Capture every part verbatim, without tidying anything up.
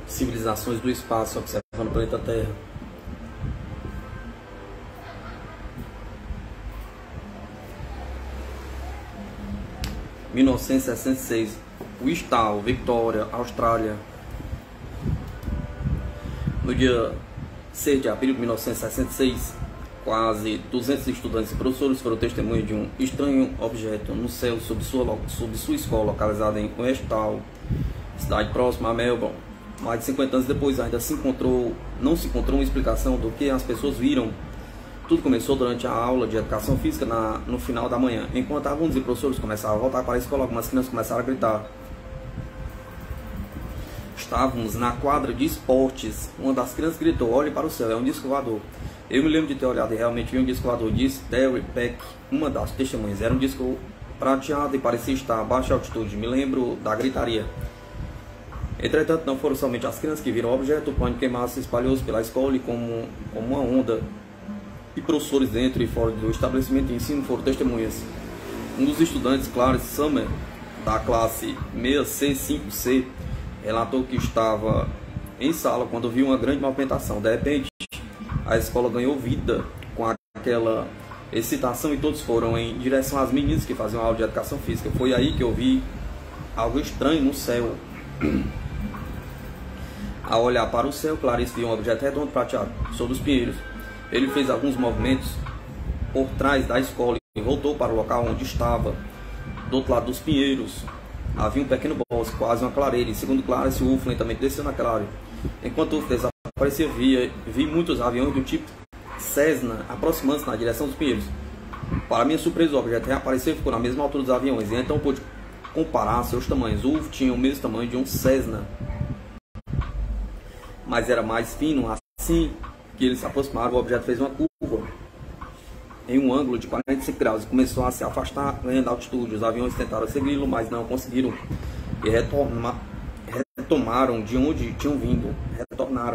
civilizações do espaço observando o planeta Terra. mil novecentos e sessenta e seis, Whitstall, Victoria, Austrália. No dia seis de abril de mil novecentos e sessenta e seis, quase duzentos estudantes e professores foram testemunhas de um estranho objeto no céu sob sua, sob sua escola, localizada em Whitstall, cidade próxima a Melbourne. Mais de cinquenta anos depois, ainda se encontrou, não se encontrou uma explicação do que as pessoas viram. Tudo começou durante a aula de educação física na, no final da manhã. Enquanto alunos e professores começaram a voltar para a escola, algumas crianças começaram a gritar. Estávamos na quadra de esportes. Uma das crianças gritou: olhe para o céu, é um disco voador. Eu me lembro de ter olhado e realmente vi um disco voador, disse Terry Peck, uma das testemunhas. Era um disco prateado e parecia estar a baixa altitude. Me lembro da gritaria. Entretanto, não foram somente as crianças que viram o objeto. O pânico em massa se espalhou-se pela escola e como, como uma onda. E professores dentro e fora do estabelecimento de ensino foram testemunhas. Um dos estudantes, Clarence Summer, da classe seis C cinco C, relatou que estava em sala quando viu uma grande movimentação. De repente, a escola ganhou vida com aquela excitação e todos foram em direção às meninas que faziam aula de educação física. Foi aí que eu vi algo estranho no céu. Ao olhar para o céu, Clarice viu um objeto redondo prateado sobre os pinheiros. Ele fez alguns movimentos por trás da escola e voltou para o local onde estava. Do outro lado dos pinheiros havia um pequeno bosque, quase uma clareira, e segundo Clarice, o U F O lentamente desceu naquela área. Enquanto o U F O desaparecia, via, vi muitos aviões do tipo Cessna aproximando-se na direção dos pinheiros. Para minha surpresa, o objeto reapareceu e ficou na mesma altura dos aviões, e então pude comparar seus tamanhos. O U F O tinha o mesmo tamanho de um Cessna, mas era mais fino. Assim que eles se aproximaram, o objeto fez uma curva em um ângulo de quarenta e cinco graus e começou a se afastar, ganhando altitude. Os aviões tentaram segui-lo, mas não conseguiram e retorna, retomaram de onde tinham vindo. Retornaram.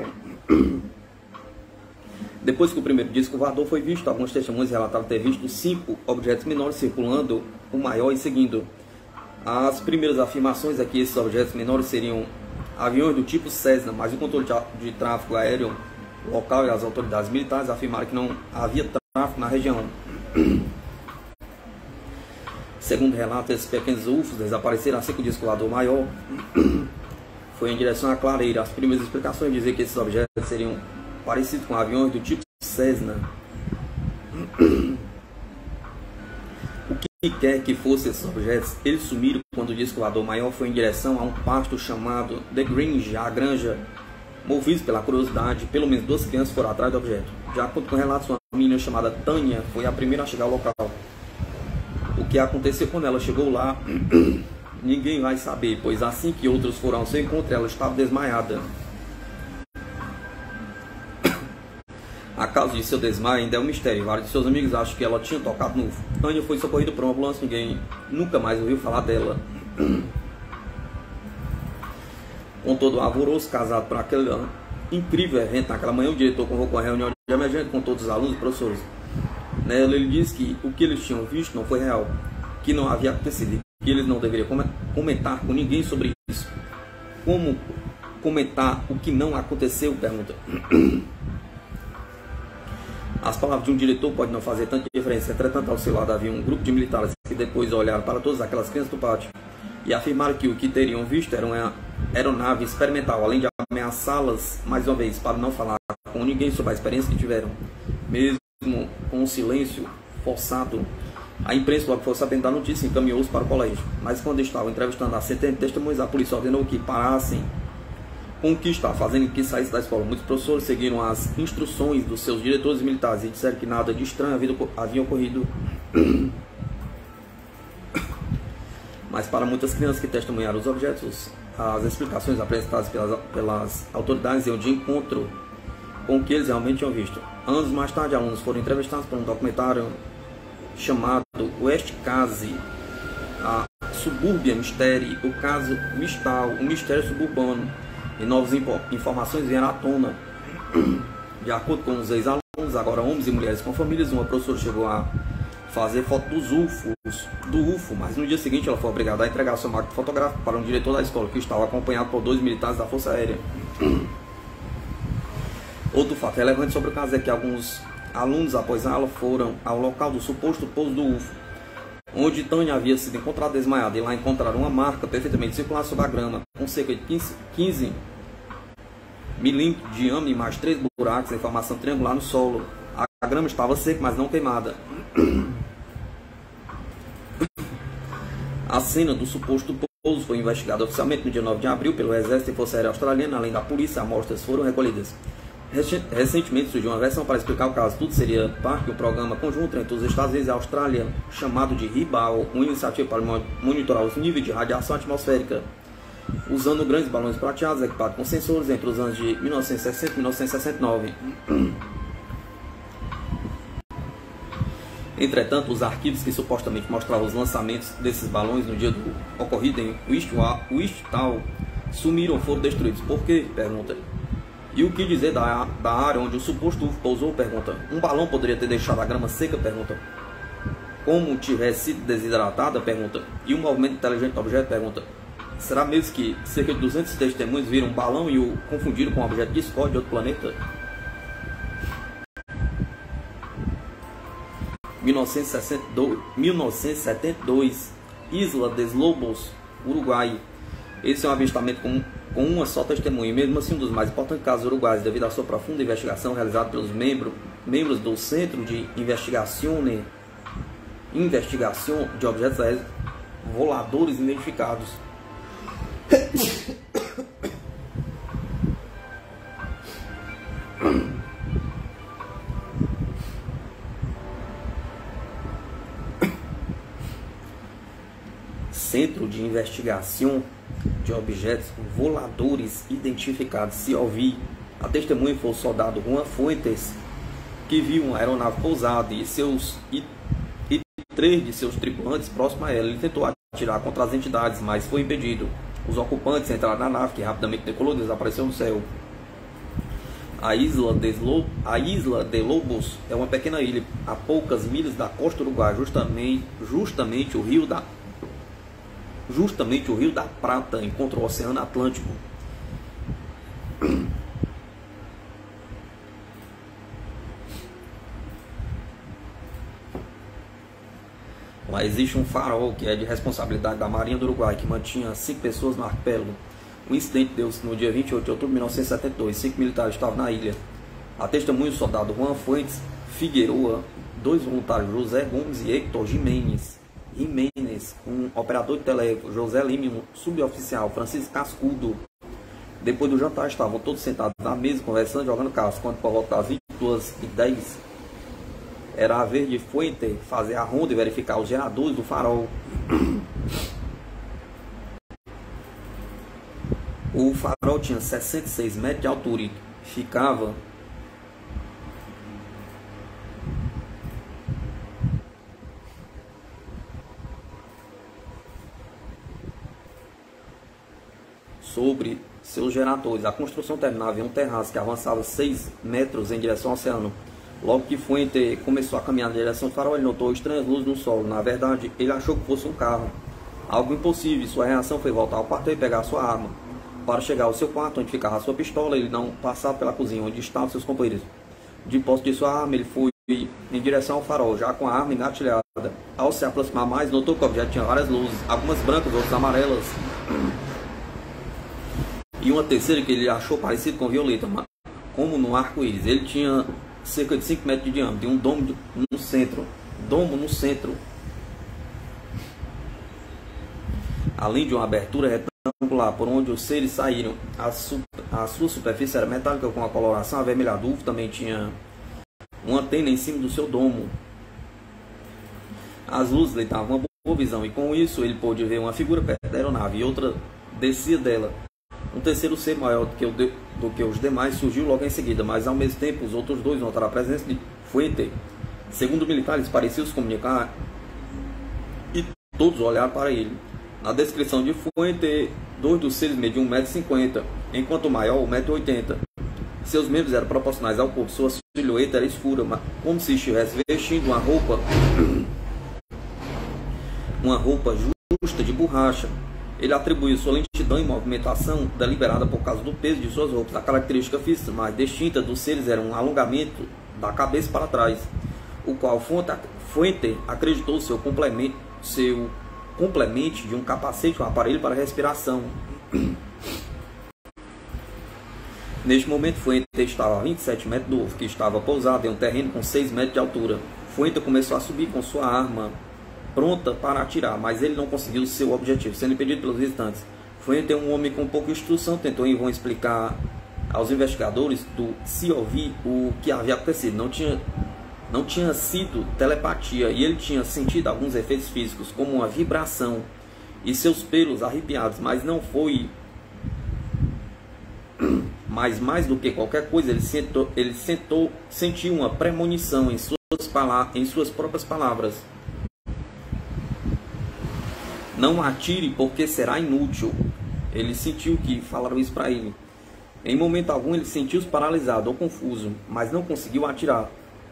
Depois que o primeiro disco voador foi visto, alguns testemunhos relataram ter visto cinco objetos menores circulando o maior e seguindo. As primeiras afirmações é que esses objetos menores seriam aviões do tipo Cessna, mas o controle de tráfego aéreo local e as autoridades militares afirmaram que não havia tráfego na região. Segundo relato, esses pequenos U F Os desapareceram assim que o disco voador maior foi em direção à clareira. As primeiras explicações diziam que esses objetos seriam parecidos com aviões do tipo Cessna. O que quer que fossem esses objetos, eles sumiram quando o disco voador maior foi em direção a um pasto chamado The Grange, a granja. Movidos pela curiosidade, pelo menos duas crianças foram atrás do objeto. De acordo com relatos, uma menina chamada Tânia foi a primeira a chegar ao local. O que aconteceu quando ela chegou lá, ninguém vai saber, pois assim que outros foram ao seu encontro, ela estava desmaiada. A causa de seu desmaio ainda é um mistério. Vários de seus amigos acham que ela tinha tocado no U F O. Tânia foi socorrida por uma ambulância, ninguém nunca mais ouviu falar dela. Com todo o alvoroço casado para aquele incrível evento, naquela manhã o diretor convocou uma reunião de emergência com todos os alunos e professores. Nela ele disse que o que eles tinham visto não foi real, que não havia acontecido, que eles não deveriam comentar com ninguém sobre isso. Como comentar o que não aconteceu? Pergunta. As palavras de um diretor podem não fazer tanta diferença. Entretanto, ao seu lado havia um grupo de militares que depois olharam para todas aquelas crianças do pátio e afirmaram que o que teriam visto era uma aeronave experimental, além de ameaçá-las mais uma vez para não falar com ninguém sobre a experiência que tiveram. Mesmo com um silêncio forçado, a imprensa, logo que foi sabendo da notícia, encaminhou-os para o colégio. Mas quando estavam entrevistando a centenas de testemunhas, a polícia ordenou que parassem com o que estava fazendo e que saísse da escola. Muitos professores seguiram as instruções dos seus diretores militares e disseram que nada de estranho havia ocorrido. Mas para muitas crianças que testemunharam os objetos, as explicações apresentadas pelas, pelas autoridades iam de encontro com o que eles realmente tinham visto. Anos mais tarde, alunos foram entrevistados para um documentário chamado West Case, a Suburbia Mystery, o caso Whitstall, o mistério suburbano, e novas informações vieram à tona. De acordo com os ex-alunos, agora homens e mulheres com famílias, uma professora chegou a fazer foto dos U F Os, do U F O, mas no dia seguinte ela foi obrigada a entregar sua máquina fotográfica para um diretor da escola, que estava acompanhado por dois militares da Força Aérea. Outro fato relevante sobre o caso é que alguns alunos, após a aula, foram ao local do suposto pouso do U F O, onde Tânia havia sido encontrada desmaiada, e lá encontraram uma marca perfeitamente circular sobre a grama, com cerca de quinze milímetros de diâmetro e mais três buracos em formação triangular no solo. A grama estava seca, mas não queimada. A cena do suposto pouso foi investigada oficialmente no dia nove de abril pelo Exército e Força Aérea Australiana. Além da polícia, amostras foram recolhidas. Recentemente surgiu uma versão para explicar o caso. Tudo seria parte de um programa conjunto entre os Estados Unidos e a Austrália, chamado de RIBAL, uma iniciativa para monitorar os níveis de radiação atmosférica, usando grandes balões prateados equipados com sensores entre os anos de mil novecentos e sessenta e mil novecentos e sessenta e nove. Entretanto, os arquivos que supostamente mostravam os lançamentos desses balões no dia do ocorrido em Whitehall sumiram ou foram destruídos. Por quê? Pergunta. E o que dizer da, da área onde o suposto U F O pousou? Pergunta. Um balão poderia ter deixado a grama seca? Pergunta. Como tivesse sido desidratada? Pergunta. E o movimento inteligente do objeto? Pergunta. Será mesmo que cerca de duzentos testemunhos viram um balão e o confundiram com um objeto discorde de outro planeta? mil novecentos e setenta e dois, Isla dos Lobos, Uruguai. Esse é um avistamento com, com uma só testemunha, mesmo assim um dos mais importantes casos uruguaios, devido à sua profunda investigação realizada pelos membro, membros do Centro de Investigação, Investigação de Objetos Aéreos Voladores Identificados. Centro de Investigação de Objetos Voladores Identificados. Se ouvir, a testemunha foi o soldado Juan Fuentes, que viu uma aeronave pousada e, seus, e, e três de seus tripulantes próximos a ela. Ele tentou atirar contra as entidades, mas foi impedido. Os ocupantes entraram na nave, que rapidamente decolou e desapareceu no céu. A Isla de, Lo, a Isla de Lobos é uma pequena ilha a poucas milhas da costa uruguaia, justamente, justamente o rio da Justamente o Rio da Prata encontra o Oceano Atlântico. Lá existe um farol que é de responsabilidade da Marinha do Uruguai, que mantinha cinco pessoas no arquipélago. O incidente deu-se no dia vinte e oito de outubro de mil novecentos e setenta e dois. Cinco militares estavam na ilha. A testemunha, o soldado Juan Fuentes Figueroa, dois voluntários, José Gomes e Hector Jimenez. Jimenez, um operador de telégrafo, José Lima, um suboficial, Francisco Cascudo. Depois do jantar, estavam todos sentados na mesa, conversando, jogando cartas, quando por volta das vinte e duas e dez era a vez de Fuente fazer a ronda e verificar os geradores do farol. O farol tinha sessenta e seis metros de altura e ficava sobre seus geradores. A construção terminava em um terraço que avançava seis metros em direção ao oceano. Logo que Fuente começou a caminhar na direção do farol, ele notou estranhas luzes no solo. Na verdade, ele achou que fosse um carro. Algo impossível. Sua reação foi voltar ao quarto e pegar sua arma. Para chegar ao seu quarto, onde ficava a sua pistola, ele não passava pela cozinha, onde estavam seus companheiros. De posse de sua arma, ele foi em direção ao farol, já com a arma engatilhada. Ao se aproximar mais, notou que o objeto tinha várias luzes, algumas brancas, outras amarelas, e uma terceira que ele achou parecido com violeta, como no arco-íris. Ele tinha cerca de cinco metros de diâmetro e um domo no centro. Domo no centro. Além de uma abertura retangular por onde os seres saíram. A, su a sua superfície era metálica com a coloração avermelhada. O U F O também tinha uma antena em cima do seu domo. As luzes lhe davam uma boa visão, e com isso ele pôde ver uma figura perto da aeronave e outra descia dela. Um terceiro ser maior do que, o de, do que os demais surgiu logo em seguida, mas ao mesmo tempo os outros dois notaram a presença de Fuente. Segundo militares, pareciam se comunicar e todos olharam para ele. Na descrição de Fuente, dois dos seres mediam um metro e cinquenta, enquanto o maior um metro e oitenta. Seus membros eram proporcionais ao corpo, sua silhueta era escura, como se estivesse vestindo uma roupa uma roupa justa de borracha. Ele atribuiu sua lentidão e movimentação deliberada por causa do peso de suas roupas. A característica física mais distinta dos seres era um alongamento da cabeça para trás, o qual Fuente acreditou seu complemento, seu complemento de um capacete, um aparelho para respiração. Neste momento, Fuente estava a vinte e sete metros do ovo, que estava pousado em um terreno com seis metros de altura. Fuente começou a subir com sua arma pronta para atirar, mas ele não conseguiu seu objetivo, sendo impedido pelos visitantes. Fuente, um homem com pouca instrução, tentou em vão explicar aos investigadores do C O V o que havia acontecido. Não tinha, não tinha sido telepatia, e ele tinha sentido alguns efeitos físicos, como uma vibração e seus pelos arrepiados, mas não foi... Mas mais do que qualquer coisa, ele, sentou, ele sentou, sentiu uma premonição em suas, pala em suas próprias palavras. Não atire porque será inútil. Ele sentiu que falaram isso para ele. Em momento algum ele sentiu-se paralisado ou confuso, mas não conseguiu atirar.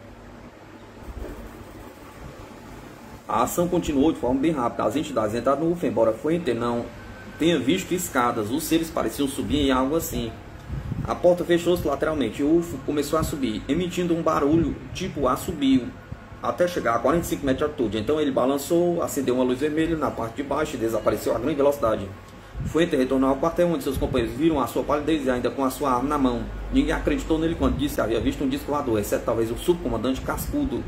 A ação continuou de forma bem rápida. As entidades entraram no U F O, embora Fuente não tenha visto escadas. Os seres pareciam subir em algo assim. A porta fechou-se lateralmente e o U F O começou a subir, emitindo um barulho tipo assobio, até chegar a quarenta e cinco metros de altitude. Então ele balançou, acendeu uma luz vermelha na parte de baixo e desapareceu a grande velocidade. Fuente retornou ao quartel, onde seus companheiros viram a sua palidez e ainda com a sua arma na mão. Ninguém acreditou nele quando disse que havia visto um disco voador, exceto talvez o subcomandante Cascudo.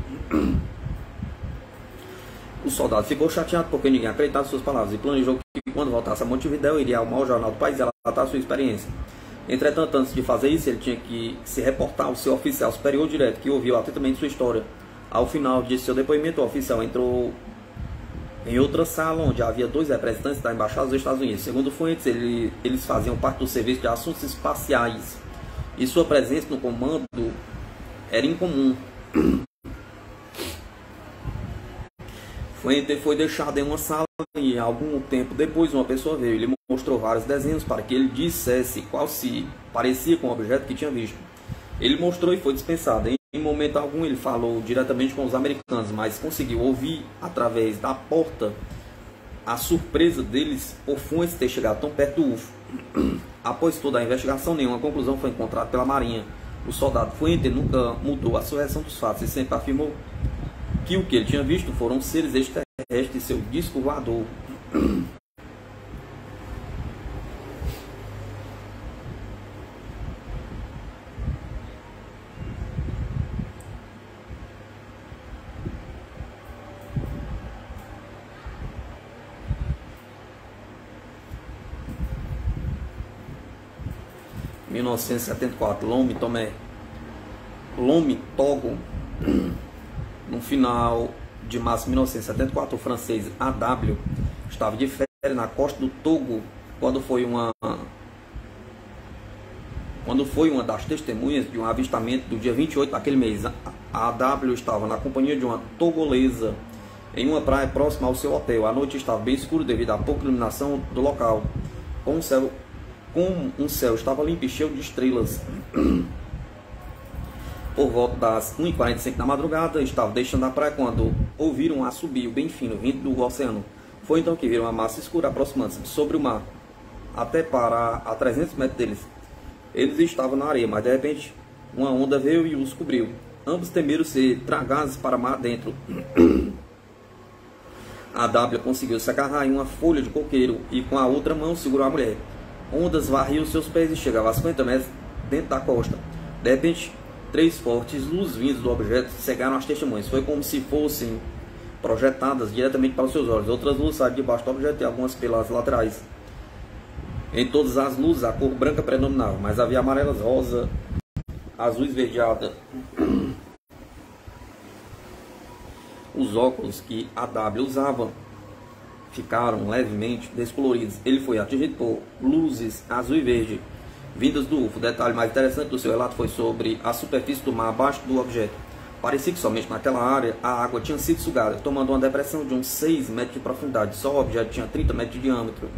O soldado ficou chateado porque ninguém acreditava em suas palavras e planejou que quando voltasse a Montevidéu iria ao maior jornal do país relatar sua experiência. Entretanto, antes de fazer isso, ele tinha que se reportar ao seu oficial superior direto, que ouviu atentamente sua história. Ao final de seu depoimento, o oficial entrou em outra sala, onde havia dois representantes da Embaixada dos Estados Unidos. Segundo Fuentes, ele, eles faziam parte do Serviço de Assuntos Espaciais, e sua presença no comando era incomum. Fuentes foi deixado em uma sala e, algum tempo depois, uma pessoa veio. Ele mostrou vários desenhos para que ele dissesse qual se parecia com o objeto que tinha visto. Ele mostrou e foi dispensado. Em momento algum ele falou diretamente com os americanos, mas conseguiu ouvir através da porta a surpresa deles por Fuentes ter chegado tão perto do U F O. Após toda a investigação, nenhuma conclusão foi encontrada pela Marinha. O soldado Fuentes nunca mudou a sua versão dos fatos e sempre afirmou que o que ele tinha visto foram seres extraterrestres e seu disco voador. mil novecentos e setenta e quatro, Lome Tomé, Lome Togo. No final de março de mil novecentos e setenta e quatro, o francês A W estava de férias na costa do Togo quando foi uma quando foi uma das testemunhas de um avistamento do dia vinte e oito daquele mês. A A W estava na companhia de uma togolesa em uma praia próxima ao seu hotel. A noite estava bem escura devido à pouca iluminação do local. Com o céu Como um céu estava limpo e cheio de estrelas. Por volta das uma e quarenta e cinco da madrugada, estavam deixando a praia quando ouviram um assobio bem fino vindo do oceano. Foi então que viram uma massa escura aproximando-se sobre o mar, até para a trezentos metros deles. Eles estavam na areia, mas de repente uma onda veio e os cobriu. Ambos temeram ser tragados para mar dentro. A W conseguiu se agarrar em uma folha de coqueiro e com a outra mão segurou a mulher. Ondas varriam seus pés e chegavam a cinquenta metros dentro da costa. De repente, três fortes luzes vindas do objeto cegaram as testemunhas. Foi como se fossem projetadas diretamente para os seus olhos. Outras luzes saíram debaixo do objeto e algumas pelas laterais. Em todas as luzes, a cor branca predominava, mas havia amarelas, rosa, azul esverdeada. Os óculos que a W usava ficaram levemente descoloridos. Ele foi atingido por luzes azul e verde vindas do U F O. O detalhe mais interessante do seu relato foi sobre a superfície do mar abaixo do objeto. Parecia que somente naquela área a água tinha sido sugada, tomando uma depressão de uns seis metros de profundidade. Só o objeto tinha trinta metros de diâmetro.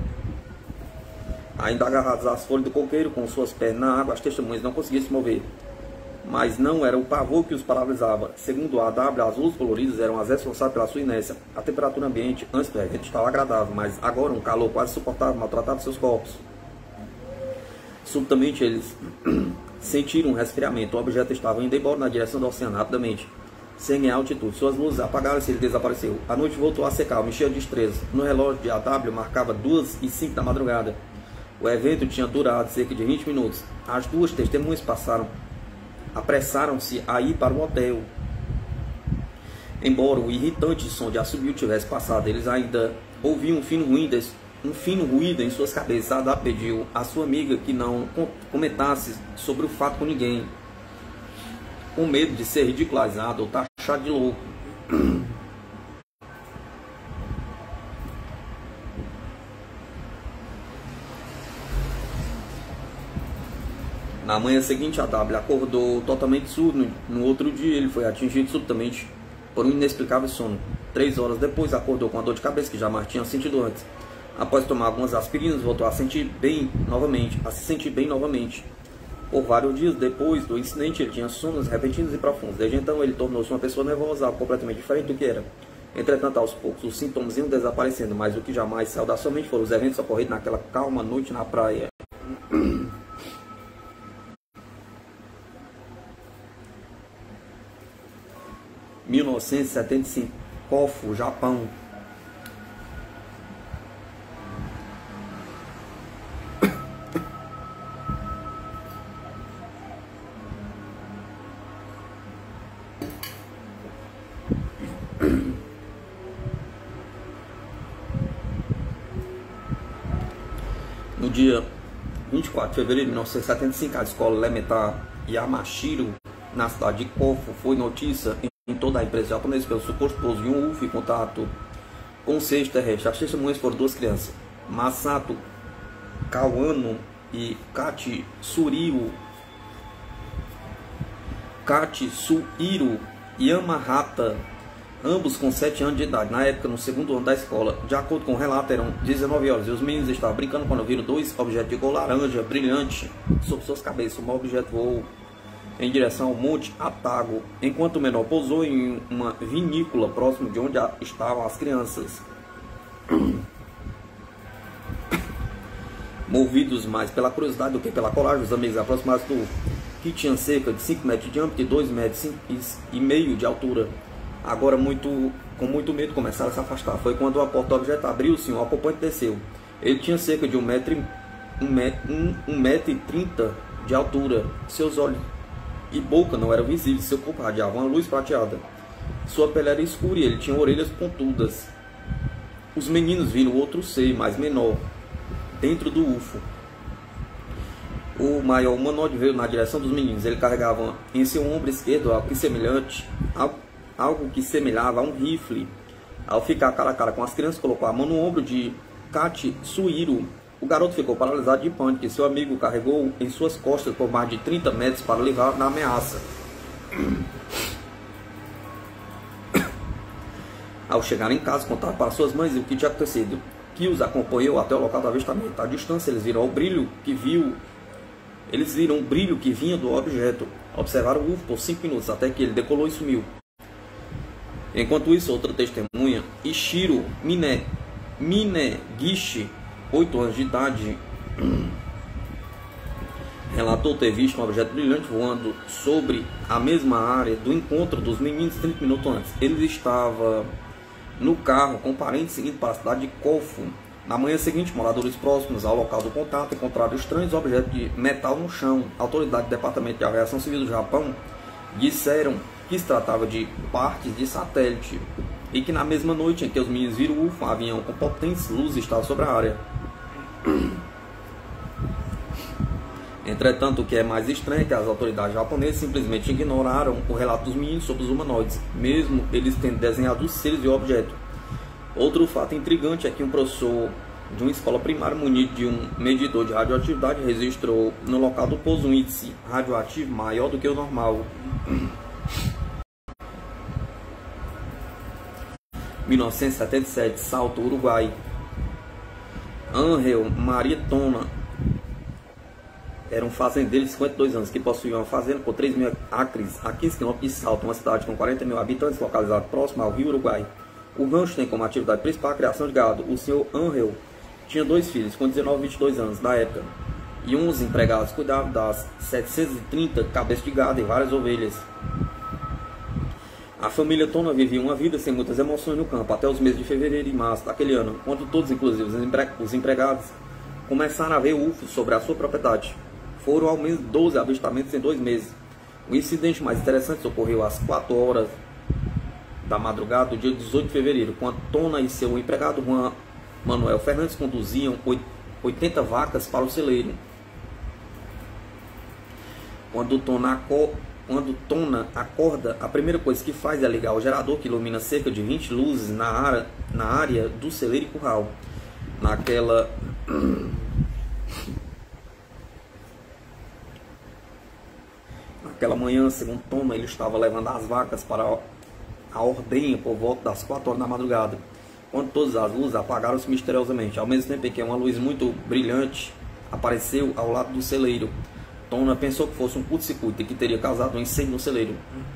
Ainda agarrados às folhas do coqueiro, com suas pernas na água, as testemunhas não conseguiam se mover. mas não era o pavor que os paralisava. Segundo a A W, as luzes coloridas eram as responsáveis pela sua inércia. A temperatura ambiente antes do evento estava agradável, mas agora um calor quase suportável maltratava seus corpos. Subitamente eles sentiram um resfriamento. O objeto estava indo embora na direção do oceano rapidamente, sem em altitude. Suas luzes apagaram-se e ele desapareceu. A noite voltou a secar, me encheu de estresse. No relógio de A W marcava duas e cinco da madrugada. O evento tinha durado cerca de vinte minutos. As duas testemunhas passaram, apressaram-se a ir para o hotel. Embora o irritante som de assobio tivesse passado, eles ainda ouviam um fino ruído, um fino ruído em suas cabeças. A Ada pediu à sua amiga que não comentasse sobre o fato com ninguém, com medo de ser ridicularizado ou taxado de louco. Na manhã seguinte, a W acordou totalmente surdo. No outro dia, ele foi atingido subitamente por um inexplicável sono. Três horas depois, acordou com a dor de cabeça que jamais tinha sentido antes. Após tomar algumas aspirinas, voltou a sentir bem novamente, a se sentir bem novamente. Por vários dias depois do incidente, ele tinha sonos repentinos e profundos. Desde então, ele tornou-se uma pessoa nervosa, completamente diferente do que era. Entretanto, aos poucos, os sintomas iam desaparecendo, mas o que jamais saiu da sua mente foram os eventos ocorridos naquela calma noite na praia. mil novecentos e setenta e cinco, Kofu, Japão. No dia vinte e quatro de fevereiro de mil novecentos e setenta e cinco, a escola elementar Yamashiro, na cidade de Kofu, foi notícia em em toda a empresa japonesa pelo suposto pouso de um U F O em contato com o seio terrestre. As testemunhas foram duas crianças, Masato Kawano e Katsuhiro Katsuhiro Yamahata, ambos com sete anos de idade, na época no segundo ano da escola. De acordo com o relato, eram dezenove horas e os meninos estavam brincando quando viram dois objetos de cor laranja brilhante sobre suas cabeças. Um objeto voou em direção ao Monte Atago, enquanto o menor pousou em uma vinícola próximo de onde estavam as crianças. Movidos mais pela curiosidade do que pela coragem, os amigos aproximaram-se do que tinha cerca de cinco metros de diâmetro e dois metros e meio de altura. Agora, muito, com muito medo, começaram a se afastar. Foi quando a porta do objeto abriu-se e um ocupante desceu. Ele tinha cerca de um metro, um metro, um, um metro e trinta de altura. Seus olhos e boca não eram visíveis, seu corpo radiava uma luz prateada. Sua pele era escura e ele tinha orelhas pontudas. Os meninos viram outro ser, mais menor, dentro do U F O. O maior humanoide veio na direção dos meninos. Ele carregava em seu ombro esquerdo algo que, semelhante, algo, algo que semelhava a um rifle. Ao ficar cara a cara com as crianças, colocou a mão no ombro de Katsuhiro. O garoto ficou paralisado de pânico e seu amigo carregou em suas costas por mais de trinta metros para livrar da ameaça. Ao chegar em casa, contaram para suas mães o que tinha acontecido, que os acompanhou até o local do avistamento. À distância, eles viram o brilho que viu, eles viram o brilho que vinha do objeto. Observaram o U F O por cinco minutos até que ele decolou e sumiu. Enquanto isso, outra testemunha, Ishiro Mine, Minegishi, oito anos de idade, relatou ter visto um objeto brilhante voando sobre a mesma área do encontro dos meninos trinta minutos antes. Ele estava no carro com parentes seguindo para a cidade de Kofu. Na manhã seguinte, moradores próximos ao local do contato encontraram estranhos objetos de metal no chão. Autoridades do Departamento de Aviação Civil do Japão disseram que se tratava de partes de satélite e que na mesma noite em que os meninos viram o U F O, um avião com potentes luzes estava sobre a área. Entretanto, o que é mais estranho é que as autoridades japonesas simplesmente ignoraram o relato dos meninos sobre os humanoides, mesmo eles tendo desenhado os seres e o objeto. Outro fato intrigante é que um professor de uma escola primária munido de um medidor de radioatividade registrou no local do pouso um índice radioativo maior do que o normal. mil novecentos e setenta e sete, Salto, Uruguai. Ángel Maria Tona era um fazendeiro de cinquenta e dois anos que possuía uma fazenda com três mil acres a quinze quilômetros de Salto, uma cidade com quarenta mil habitantes localizada próxima ao rio Uruguai. O rancho tem como atividade principal a criação de gado. O senhor Angel tinha dois filhos com dezenove e vinte e dois anos na época, e uns empregados cuidavam das setecentas e trinta cabeças de gado e várias ovelhas. A família Tona vivia uma vida sem muitas emoções no campo até os meses de fevereiro e março daquele ano, quando todos, inclusive os empregados, começaram a ver ufos sobre a sua propriedade. Foram ao menos doze avistamentos em dois meses. O incidente mais interessante ocorreu às quatro horas da madrugada do dia dezoito de fevereiro, quando Tona e seu empregado Juan Manuel Fernandes conduziam oitenta vacas para o celeiro. Quando Tona, quando Tona acorda, a primeira coisa que faz é ligar o gerador que ilumina cerca de vinte luzes na área, na área do celeiro e curral. Naquela... Naquela manhã, segundo Tona, ele estava levando as vacas para a ordenha por volta das quatro horas da madrugada, quando todas as luzes apagaram-se misteriosamente, ao mesmo tempo em que uma luz muito brilhante apareceu ao lado do celeiro. Tona pensou que fosse um curto-circuito e que teria causado um incêndio no celeiro.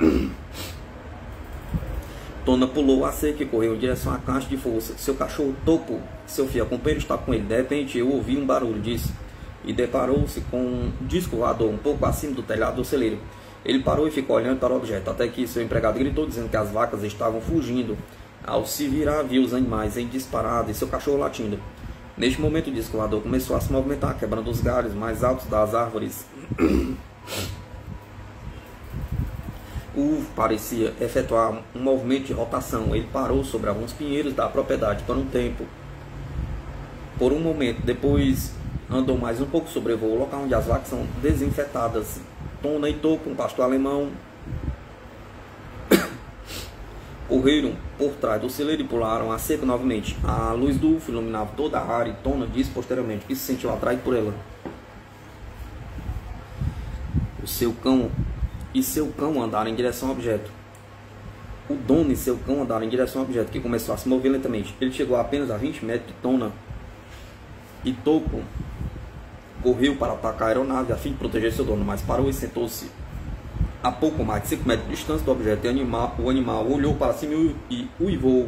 Tona pulou a cerca e correu em direção à caixa de força. Seu cachorro Topo, seu fiel companheiro, estava com ele. De repente, eu ouvi um barulho disso e deparou-se com um disco voador um pouco acima do telhado do celeiro. Ele parou e ficou olhando para o objeto, até que seu empregado gritou dizendo que as vacas estavam fugindo. Ao se virar, viu os animais em disparada e seu cachorro latindo. Neste momento, o disco voador começou a se movimentar, quebrando os galhos mais altos das árvores. O uvo parecia efetuar um movimento de rotação. Ele parou sobre alguns pinheiros da propriedade por um tempo. Por um momento, depois andou mais um pouco, sobrevoou o local onde as vacas são desinfetadas. Tona e Topo, um pastor alemão, correram por trás do celeiro e pularam a cerca novamente. A luz do U F O iluminava toda a área e Tona disse posteriormente que se sentiu atraído por ela. O seu cão e seu cão andaram em direção ao objeto. O dono e seu cão andaram em direção ao objeto, que começou a se mover lentamente. Ele chegou apenas a vinte metros de Tona e Topo correu para atacar a aeronave a fim de proteger seu dono, mas parou e sentou-se a pouco mais de cinco metros de distância do objeto. E animal, o animal olhou para cima e uivou.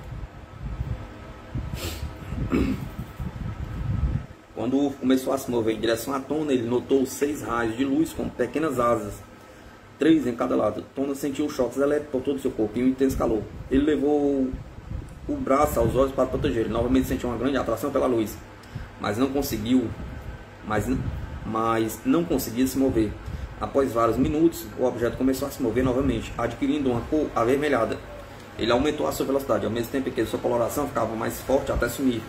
Quando o U F O começou a se mover em direção a Tona, ele notou seis raios de luz com pequenas asas, três em cada lado. Tona sentiu choques elétricos por todo o seu corpo e um intenso calor. Ele levou o braço aos olhos para proteger. Ele novamente sentiu uma grande atração pela luz, mas não conseguiu, mas, mas não conseguia se mover. Após vários minutos, o objeto começou a se mover novamente, adquirindo uma cor avermelhada. Ele aumentou a sua velocidade, ao mesmo tempo que sua coloração ficava mais forte até sumir.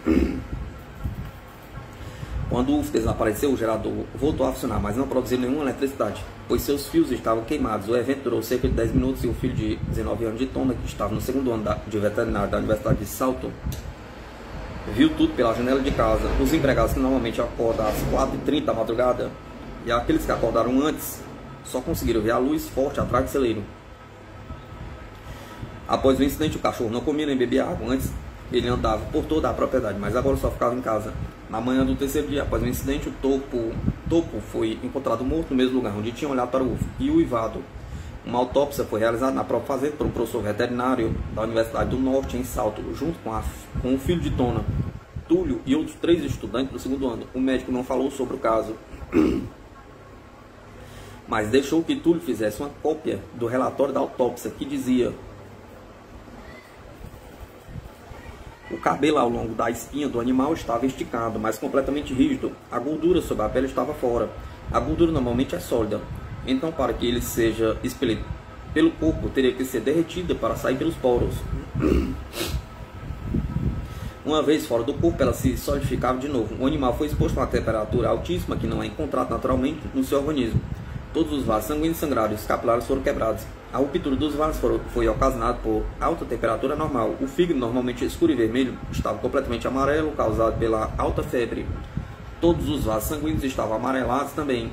Quando o U F O desapareceu, o gerador voltou a funcionar, mas não produziu nenhuma eletricidade, pois seus fios estavam queimados. O evento durou cerca de dez minutos e o filho de dezenove anos de Tona, que estava no segundo ano de veterinário da Universidade de Salto, viu tudo pela janela de casa. Os empregados que normalmente acordam às quatro e trinta da madrugada e aqueles que acordaram antes só conseguiram ver a luz forte atrás do celeiro. Após o incidente, o cachorro não comia nem bebia água. Antes ele andava por toda a propriedade, mas agora só ficava em casa. Na manhã do terceiro dia após o incidente, o Topo, Topo foi encontrado morto no mesmo lugar onde tinha olhado para o U F O e uivado. Uma autópsia foi realizada na própria fazenda por um professor veterinário da Universidade do Norte, em Salto, junto com, a, com o filho de Tona, Túlio, e outros três estudantes do segundo ano. O médico não falou sobre o caso, mas deixou que Túlio fizesse uma cópia do relatório da autópsia, que dizia: o cabelo ao longo da espinha do animal estava esticado, mas completamente rígido. A gordura sobre a pele estava fora. A gordura normalmente é sólida, então para que ele seja expelido pelo corpo, teria que ser derretida para sair pelos poros. Uma vez fora do corpo, ela se solidificava de novo. O animal foi exposto a uma temperatura altíssima que não é encontrada naturalmente no seu organismo. Todos os vasos sanguíneos sangraram e os capilares foram quebrados. A ruptura dos vasos foi ocasionada por alta temperatura normal. O fígado, normalmente escuro e vermelho, estava completamente amarelo, causado pela alta febre. Todos os vasos sanguíneos estavam amarelados também.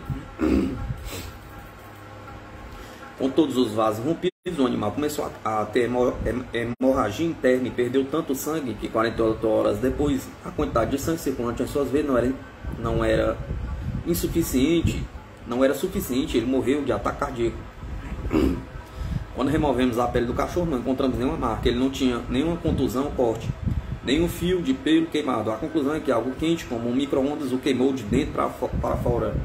Com todos os vasos rompidos, o animal começou a ter hemorragia interna e perdeu tanto sangue que quarenta e oito horas depois, a quantidade de sangue circulante em suas veias não era, não era insuficiente, não era suficiente, ele morreu de ataque cardíaco. Quando removemos a pele do cachorro, não encontramos nenhuma marca, ele não tinha nenhuma contusão ou corte, nenhum fio de pelo queimado. A conclusão é que algo quente, como um micro-ondas, o queimou de dentro para fora.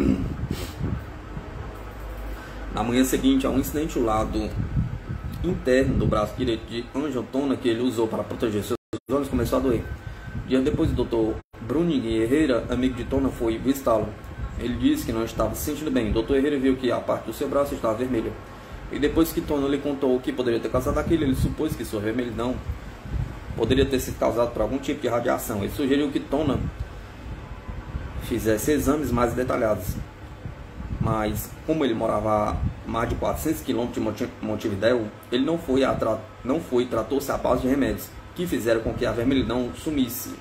Na manhã seguinte, há um incidente do lado interno do braço direito de Anjotona, que ele usou para proteger seus olhos, começou a doer. Dias depois, o doutor Bruning Herrera, amigo de Tona, foi visitá-lo. Ele disse que não estava se sentindo bem. O doutor Herrera viu que a parte do seu braço estava vermelha. E depois que Tona lhe contou o que poderia ter causado aquilo, ele supôs que sua vermelhidão poderia ter sido causada por algum tipo de radiação. Ele sugeriu que Tona fizesse exames mais detalhados. Mas, como ele morava a mais de quatrocentos quilômetros de Montevidéu, ele não foi, a tra... não foi e tratou-se a base de remédios, que fizeram com que a vermelhidão sumisse.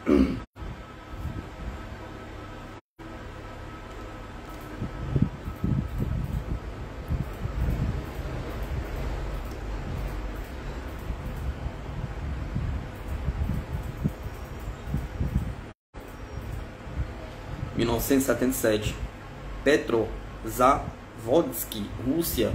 mil novecentos e setenta e sete, Petrozavodsk, Rússia.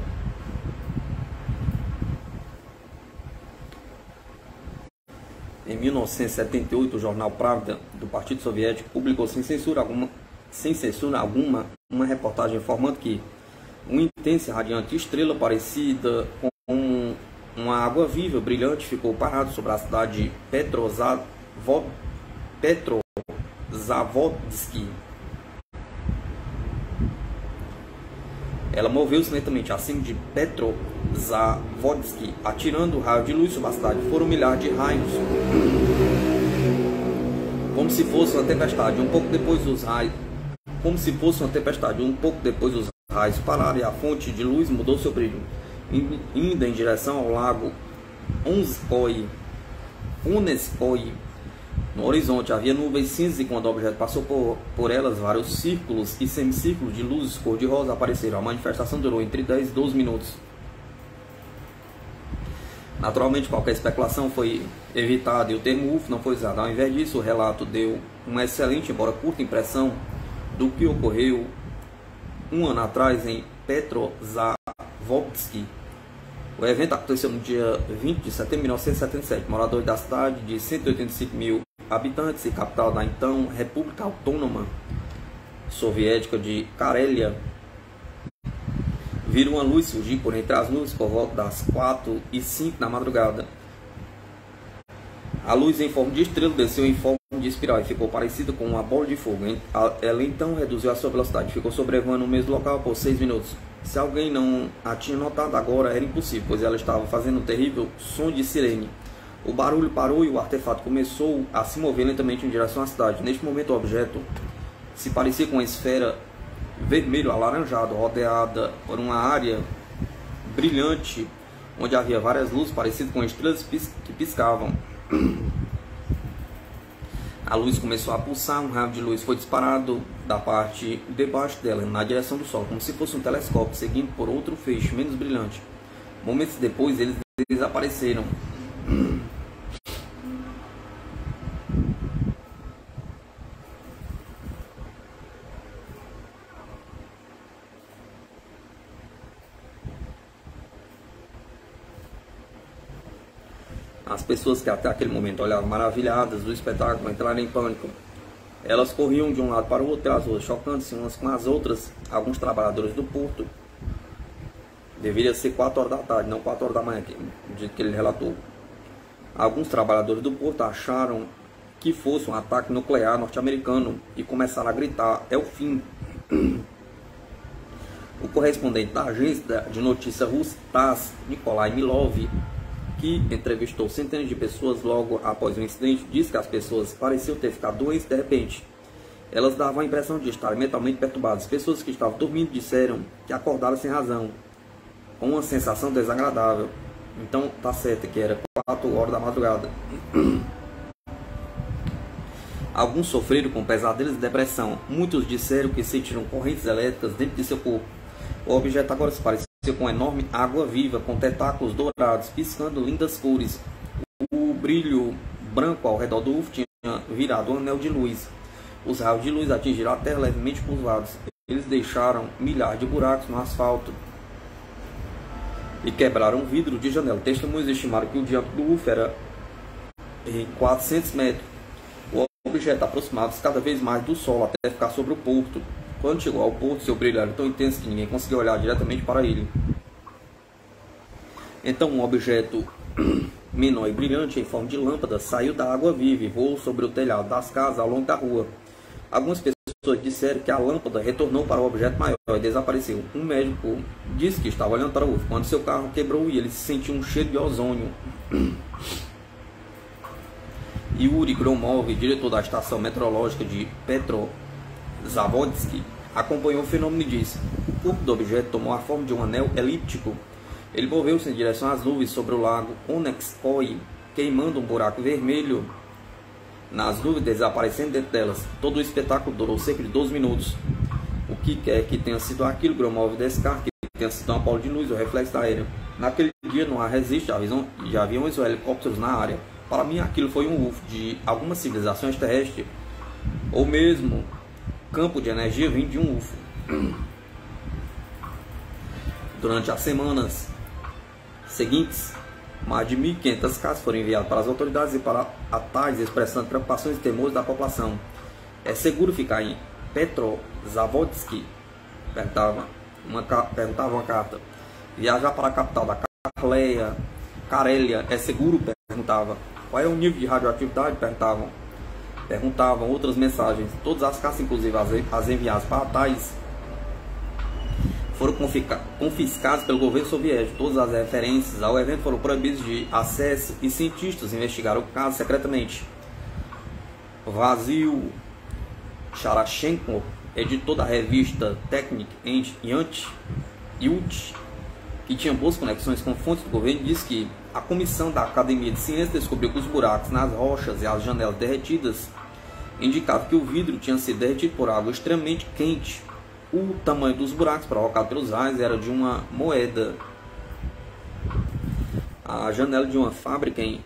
Em mil novecentos e setenta e oito, o jornal Pravda do Partido Soviético publicou sem censura alguma, sem censura alguma uma reportagem informando que uma intensa e radiante estrela parecida com uma água viva brilhante ficou parado sobre a cidade de Petrozavodsk. Ela moveu-se lentamente acima de Petrozavodsk, atirando raio de luz sobre a cidade. Foram milhares de raios, como se fosse uma tempestade. Um pouco depois os raios, como se fosse uma tempestade. Um pouco depois os raios pararam e a fonte de luz mudou seu brilho, indo em direção ao lago Onskoye. Onskoye. No horizonte havia nuvens cinzas e quando o objeto passou por, por elas, vários círculos e semicírculos de luzes cor-de-rosa apareceram. A manifestação durou entre dez e doze minutos. Naturalmente, qualquer especulação foi evitada e o termo U F O não foi usado. Ao invés disso, o relato deu uma excelente, embora curta, impressão do que ocorreu um ano atrás em Petrozavodsk. O evento aconteceu no dia vinte de setembro de mil novecentos e setenta e sete. Moradores da cidade de cento e oitenta e cinco mil habitantes e capital da então República Autônoma Soviética de Carélia viram uma luz surgir por entre as nuvens por volta das quatro e cinco da madrugada. A luz em forma de estrela desceu em forma de espiral e ficou parecida com uma bola de fogo. Ela então reduziu a sua velocidade, ficou sobrevoando o mesmo local por seis minutos. Se alguém não a tinha notado agora, era impossível, pois ela estava fazendo um terrível som de sirene. O barulho parou e o artefato começou a se mover lentamente em direção à cidade. Neste momento, o objeto se parecia com uma esfera vermelho alaranjado, rodeada por uma área brilhante, onde havia várias luzes parecidas com estrelas que piscavam. A luz começou a pulsar, um raio de luz foi disparado da parte de baixo dela, na direção do Sol, como se fosse um telescópio, seguindo por outro feixe menos brilhante. Momentos depois, eles desapareceram. As pessoas que até aquele momento olhavam maravilhadas do espetáculo entraram em pânico. Elas corriam de um lado para o outro, as ruas chocando-se umas com as outras. Alguns trabalhadores do porto, deveria ser quatro horas da tarde, não quatro horas da manhã, do jeito que ele relatou. Alguns trabalhadores do porto acharam que fosse um ataque nuclear norte-americano e começaram a gritar: é o fim. O correspondente da agência de notícia russa T A S S, Nikolai Milov, que entrevistou centenas de pessoas logo após o incidente, disse que as pessoas pareciam ter ficado doentes de repente. Elas davam a impressão de estarem mentalmente perturbadas. Pessoas que estavam dormindo disseram que acordaram sem razão, com uma sensação desagradável. Então tá certo que era quatro horas da madrugada. Alguns sofreram com pesadelos e depressão. Muitos disseram que sentiram correntes elétricas dentro de seu corpo. O objeto agora se parecia com uma enorme água viva, com tentáculos dourados, piscando lindas cores. O brilho branco ao redor do U F O tinha virado um anel de luz. Os raios de luz atingiram a Terra levemente por lados. Eles deixaram milhares de buracos no asfalto e quebraram vidro de janela. Testemunhas estimaram que o diâmetro do U F O era em quatrocentos metros. O objeto aproximava-se cada vez mais do Sol até ficar sobre o porto. Quando chegou ao porto, seu brilho era tão intenso que ninguém conseguia olhar diretamente para ele. Então um objeto menor e brilhante em forma de lâmpada saiu da água viva e voou sobre o telhado das casas ao longo da rua. Algumas pessoas disseram que a lâmpada retornou para o objeto maior e desapareceu. Um médico disse que estava olhando para o U F O quando seu carro quebrou e ele sentiu um cheiro de ozônio. Yuri Gromov, diretor da estação meteorológica de Petrozavodsk, acompanhou o fenômeno e disse: o corpo do objeto tomou a forma de um anel elíptico. Ele moveu-se em direção às nuvens sobre o lago Onexkoy, queimando um buraco vermelho nas nuvens, desaparecendo dentro delas. Todo o espetáculo durou cerca de doze minutos. O que quer que tenha sido aquilo, Gromov descarta que tenha sido uma bola de luz ou reflexo da aérea. Naquele dia não há registro de aviões ou helicópteros na área. Para mim aquilo foi um U F O de algumas civilizações terrestres, ou mesmo campo de energia vindo de um U F O. Durante as semanas seguintes, mais de mil e quinhentas cartas foram enviadas para as autoridades e para a Tais, expressando preocupações e temores da população. É seguro ficar em Petrozavodsk? Perguntava uma, perguntava uma carta. Viajar para a capital da Carleia, Carélia é seguro? Perguntava. Qual é o nível de radioatividade? Perguntavam. Perguntavam outras mensagens. Todas as cartas, inclusive as, as enviadas para a Tais, foram confiscadas pelo governo soviético. Todas as referências ao evento foram proibidas de acesso e cientistas investigaram o caso secretamente. Vasil Charachenko, editor da revista Technik Yant, Yut, que tinha boas conexões com fontes do governo, disse que a comissão da Academia de Ciências descobriu que os buracos nas rochas e as janelas derretidas indicavam que o vidro tinha sido derretido por água extremamente quente. O tamanho dos buracos provocados pelos raios era de uma moeda. A janela de uma fábrica em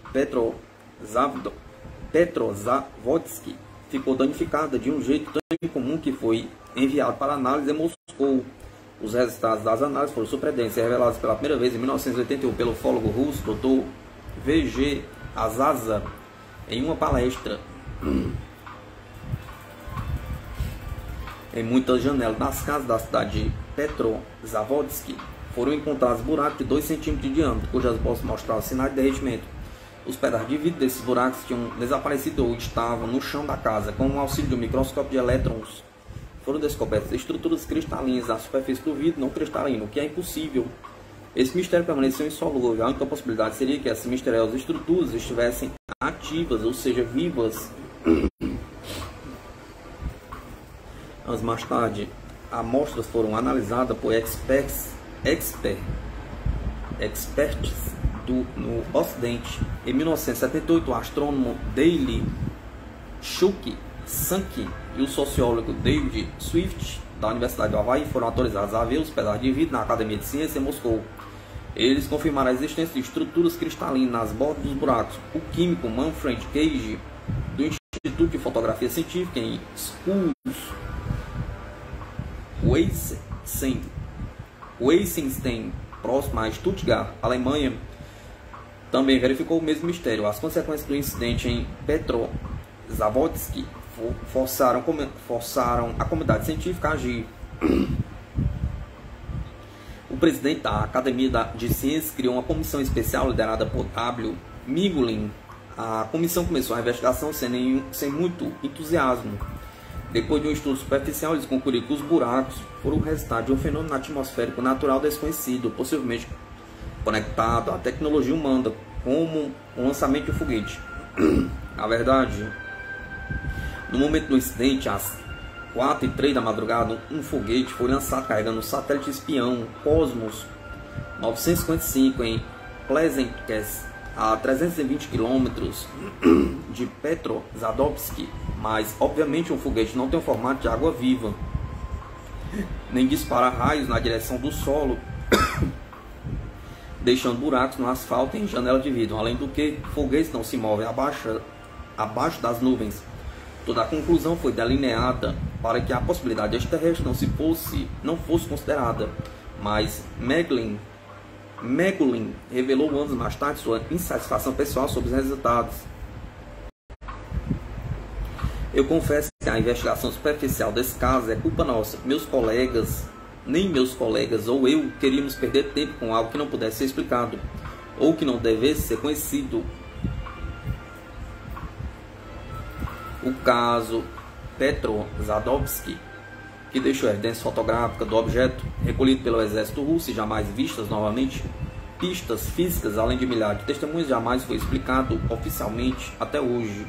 Petrozavodsk ficou danificada de um jeito tão incomum que foi enviado para análise em Moscou. Os resultados das análises foram surpreendentes e revelados pela primeira vez em mil novecentos e oitenta e um pelo ufólogo russo doutor V G Azaza em uma palestra. Em muitas janelas das casas da cidade de Petrozavodsk foram encontrados buracos de dois centímetros de diâmetro, cujas bolsas mostravam sinais de derretimento. Os pedaços de vidro desses buracos tinham desaparecido ou estavam no chão da casa. Com o auxílio de um microscópio de elétrons, foram descobertas estruturas cristalinas na superfície do vidro não cristalino, o que é impossível. Esse mistério permaneceu insolúvel. A única possibilidade seria que essas misteriosas estruturas estivessem ativas, ou seja, vivas. Anos mais tarde, amostras foram analisadas por experts, expert, experts do, no Ocidente. Em mil novecentos e setenta e oito, o astrônomo Daley Shuki Sankey e o sociólogo David Swift, da Universidade do Havaí, foram autorizados a ver os pedaços de vidro na Academia de Ciências em Moscou. Eles confirmaram a existência de estruturas cristalinas nas bordas dos buracos. O químico Manfred Cage, do Instituto de Fotografia Científica em Schools Weissenstein, próximo a Stuttgart, Alemanha, também verificou o mesmo mistério. As consequências do incidente em Petrozavodsk forçaram, forçaram a comunidade científica a agir. O presidente da Academia de Ciências criou uma comissão especial liderada por W. Migulin. A comissão começou a investigação sem, nenhum, sem muito entusiasmo. Depois de um estudo superficial, eles concluíram que os buracos foram o resultado de um fenômeno atmosférico natural desconhecido, possivelmente conectado à tecnologia humana, como o lançamento de um foguete. Na verdade, no momento do incidente, às quatro e três da madrugada, um foguete foi lançado carregando um satélite espião Cosmos novecentos e cinquenta e cinco em Plesetsk, a trezentos e vinte quilômetros de Petrozavodsk, mas obviamente um foguete não tem o formato de água viva, nem dispara raios na direção do solo, deixando buracos no asfalto e em janela de vidro. Além do que, foguetes não se movem abaixo, abaixo das nuvens. Toda a conclusão foi delineada para que a possibilidade extraterrestre não, se fosse, não fosse considerada, mas Meglin, Meglin revelou anos mais tarde sua insatisfação pessoal sobre os resultados. Eu confesso que a investigação superficial desse caso é culpa nossa. Meus colegas, nem meus colegas ou eu queríamos perder tempo com algo que não pudesse ser explicado, ou que não devesse ser conhecido. O caso Petro Zadovsky, que deixou evidência fotográfica do objeto recolhido pelo exército russo e jamais vistas novamente, pistas físicas, além de milhares de testemunhas, jamais foi explicado oficialmente até hoje.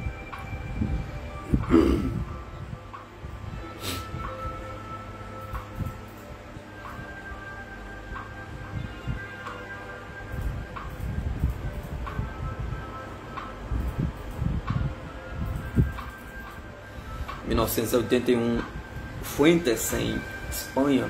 mil novecentos e oitenta e um, Fuentes, em Espanha.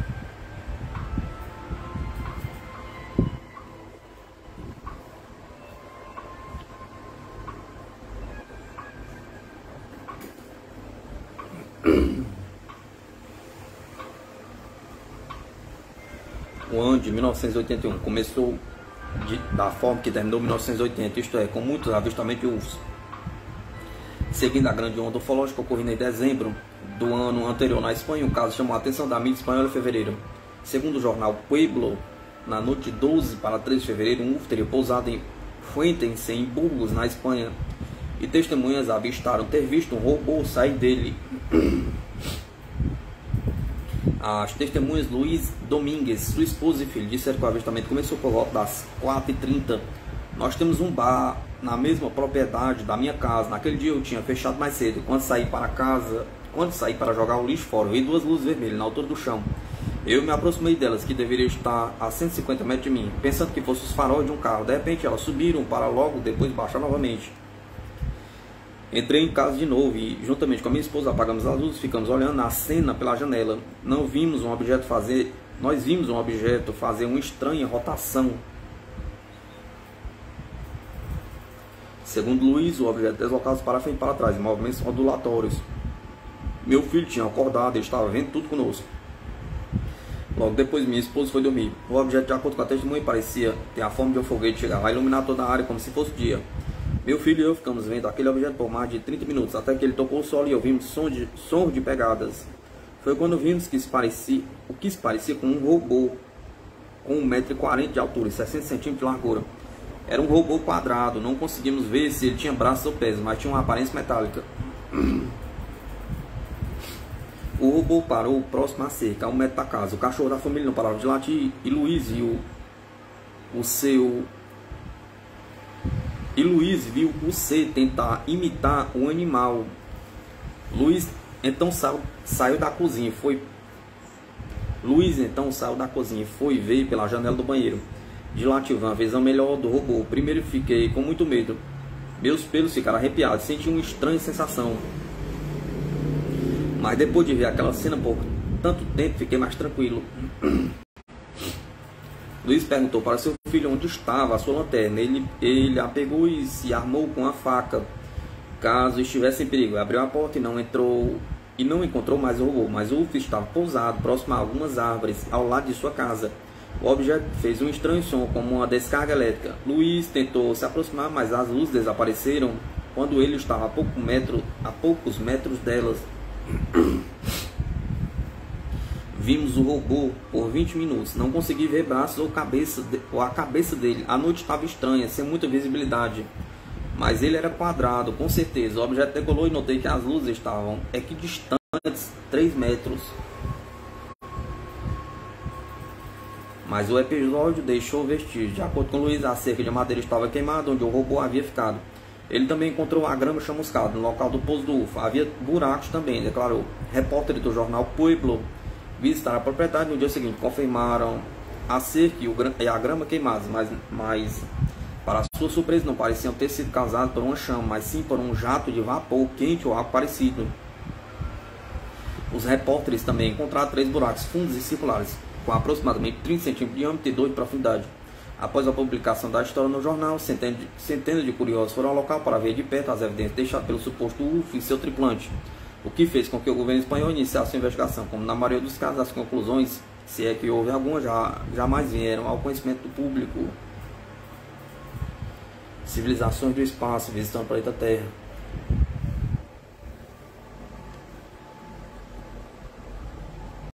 O ano de mil novecentos e oitenta e um começou de, da forma que terminou mil novecentos e oitenta, isto é, com muitos avistamentos de U F Os. Seguindo a grande onda ufológica ocorrida em dezembro do ano anterior na Espanha, o caso chamou a atenção da mídia espanhola em fevereiro. Segundo o jornal Pueblo, na noite de doze para treze de fevereiro, um U F O teria pousado em Fuentes, em Burgos, na Espanha, e testemunhas avistaram ter visto um robô sair dele. As testemunhas Luiz Domingues, sua esposa e filho, disseram que o avistamento começou por volta das quatro e trinta. Nós temos um bar na mesma propriedade da minha casa. Naquele dia eu tinha fechado mais cedo. Quando saí para casa, quando saí para jogar o lixo fora, eu vi duas luzes vermelhas na altura do chão. Eu me aproximei delas, que deveriam estar a cento e cinquenta metros de mim, pensando que fossem os faróis de um carro. De repente elas subiram para logo depois baixar novamente. Entrei em casa de novo e, juntamente com a minha esposa, apagamos as luzes, ficamos olhando a cena pela janela. Não vimos um objeto fazer, nós vimos um objeto fazer uma estranha rotação. Segundo Luiz, o objeto deslocava-se para frente e para trás, em movimentos ondulatórios. Meu filho tinha acordado e estava vendo tudo conosco. Logo depois, minha esposa foi dormir. O objeto, de acordo com a testemunha, parecia ter a forma de um foguete, chegava a iluminar toda a área como se fosse dia. Meu filho e eu ficamos vendo aquele objeto por mais de trinta minutos, até que ele tocou o solo e ouvimos som de, som de pegadas. Foi quando vimos que se parecia, o que se parecia com um robô, com um metro e quarenta de altura e sessenta centímetros de largura. Era um robô quadrado, não conseguimos ver se ele tinha braços ou pés, mas tinha uma aparência metálica. O robô parou próximo à cerca, a um metro da casa. O cachorro da família não parava de latir e Luiz viu o seu... E Luiz viu o C tentar imitar o animal. Luiz então saiu, saiu da cozinha e foi... Luiz então saiu da cozinha e foi ver pela janela do banheiro. De lá tive uma visão melhor do robô. Primeiro fiquei com muito medo. Meus pelos ficaram arrepiados. Senti uma estranha sensação. Mas depois de ver aquela cena por tanto tempo, fiquei mais tranquilo. Luiz perguntou para seu filho onde estava a sua lanterna. Ele, ele a pegou e se armou com a faca, caso estivesse em perigo. Abriu a porta e não entrou e não encontrou mais o robô. Mas o U F O estava pousado próximo a algumas árvores ao lado de sua casa. O objeto fez um estranho som, como uma descarga elétrica. Luiz tentou se aproximar, mas as luzes desapareceram quando ele estava a, pouco metro, a poucos metros delas. Vimos o robô por vinte minutos. Não consegui ver braços ou, cabeça de, ou a cabeça dele. A noite estava estranha, sem muita visibilidade. Mas ele era quadrado, com certeza. O objeto decolou e notei que as luzes estavam equidistantes três metros. Mas o episódio deixou vestígios. De acordo com Luiz, a cerca de madeira estava queimada onde o robô havia ficado. Ele também encontrou a grama chamuscada no local do pouso do U F O. Havia buracos também, declarou. Repórter do jornal Pueblo visitaram a propriedade no dia seguinte. Confirmaram a cerca e a grama queimadas, mas, mas para sua surpresa não pareciam ter sido causados por uma chama, mas sim por um jato de vapor quente ou algo parecido. Os repórteres também encontraram três buracos fundos e circulares, com aproximadamente trinta centímetros de diâmetro e dois de profundidade. Após a publicação da história no jornal, centenas de, centenas de curiosos foram ao local para ver de perto as evidências deixadas pelo suposto U F O e seu tripulante, o que fez com que o governo espanhol iniciasse a investigação. Como na maioria dos casos, as conclusões, se é que houve alguma, já, jamais vieram ao conhecimento do público. Civilizações do espaço visitando o planeta Terra.